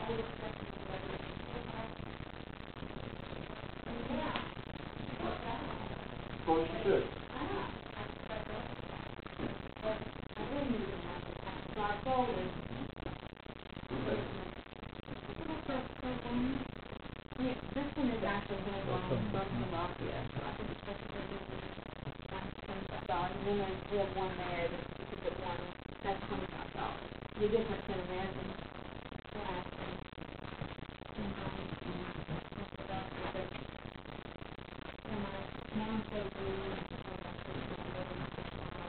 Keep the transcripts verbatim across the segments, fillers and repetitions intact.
Of course you should. This one is actually going on from Slovakia, so I think it's supposed to be twenty-five dollars, and then there's, we have one there, the specific one, that's twenty-five dollars. The difference in American flag and, and, um, and Slovakia, but, and my mom said we need to have that person living in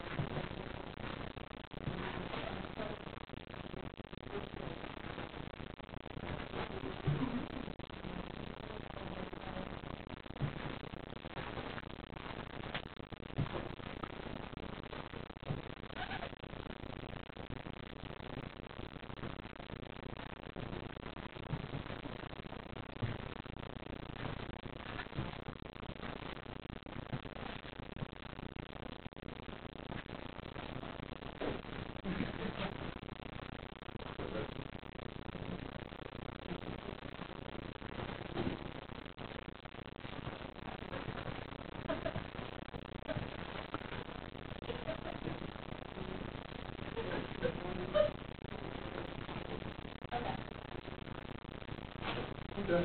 Okay.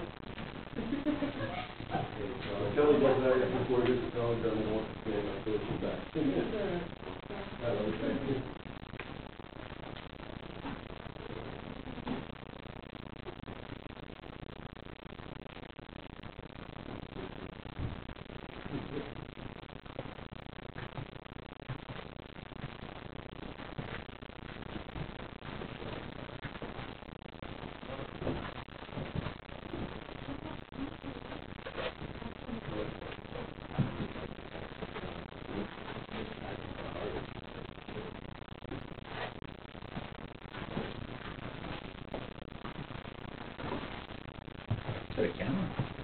Kelly does that before he gets to college, doesn't want to stay, I feel she's back. I love it, thank you. Is that a camera?